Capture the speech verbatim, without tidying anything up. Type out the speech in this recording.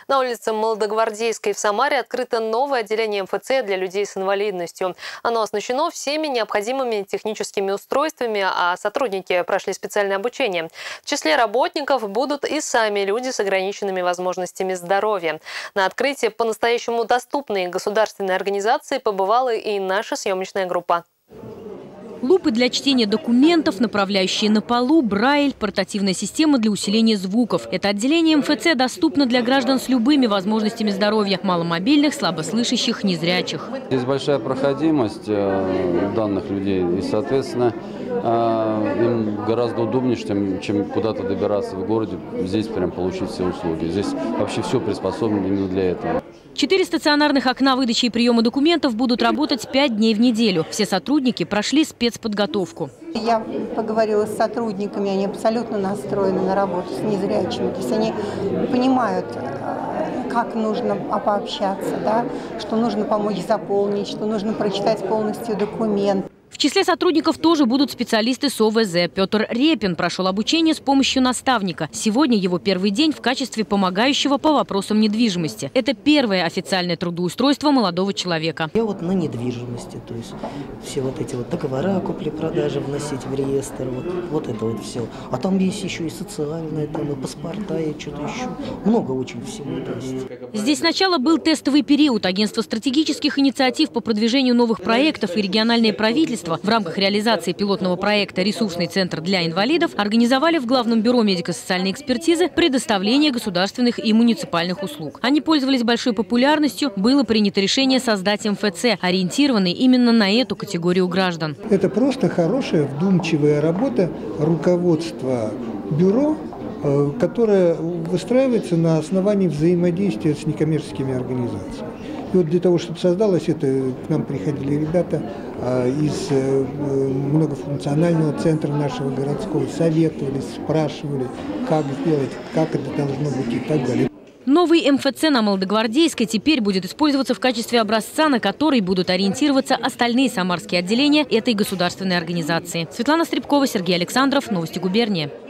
На улице Молодогвардейской в Самаре открыто новое отделение эм эф цэ для людей с инвалидностью. Оно оснащено всеми необходимыми техническими устройствами, а сотрудники прошли специальное обучение. В числе работников будут и сами люди с ограниченными возможностями здоровья. На открытии по-настоящему доступной государственной организации побывала и наша съемочная группа. Лупы для чтения документов, направляющие на полу, Брайль, портативная система для усиления звуков. Это отделение эм эф цэ доступно для граждан с любыми возможностями здоровья – маломобильных, слабослышащих, незрячих. Здесь большая проходимость данных людей, и, соответственно, им гораздо удобнее, чем, чем куда-то добираться в городе, здесь прям получить все услуги. Здесь вообще все приспособлено именно для этого. Четыре стационарных окна выдачи и приема документов будут работать пять дней в неделю. Все сотрудники прошли спецподготовку. Я поговорила с сотрудниками, они абсолютно настроены на работу с незрячими. То есть они понимают, как нужно пообщаться, да, что нужно помочь заполнить, что нужно прочитать полностью документ. В числе сотрудников тоже будут специалисты с о вэ зэ. Петр Репин прошел обучение с помощью наставника. Сегодня его первый день в качестве помогающего по вопросам недвижимости. Это первое официальное трудоустройство молодого человека. Я вот на недвижимости, то есть все вот эти вот договора купли-продажи вносить в реестр, вот, вот это вот все. А там есть еще и социальное, там и паспорта, и что-то еще. Много очень всего есть. Здесь сначала был тестовый период. Агентство стратегических инициатив по продвижению новых проектов и региональные правительства в рамках реализации пилотного проекта «Ресурсный центр для инвалидов» организовали в Главном бюро медико-социальной экспертизы предоставление государственных и муниципальных услуг. Они пользовались большой популярностью. Было принято решение создать эм эф цэ, ориентированный именно на эту категорию граждан. Это просто хорошая, вдумчивая работа руководства бюро, которая выстраивается на основании взаимодействия с некоммерческими организациями. И вот для того, чтобы создалось это, к нам приходили ребята из многофункционального центра нашего городского, советовали, спрашивали, как сделать, как это должно быть и так далее. Новый эм эф цэ на Молодогвардейской теперь будет использоваться в качестве образца, на который будут ориентироваться остальные самарские отделения этой государственной организации. Светлана Стребкова, Сергей Александров. Новости губернии.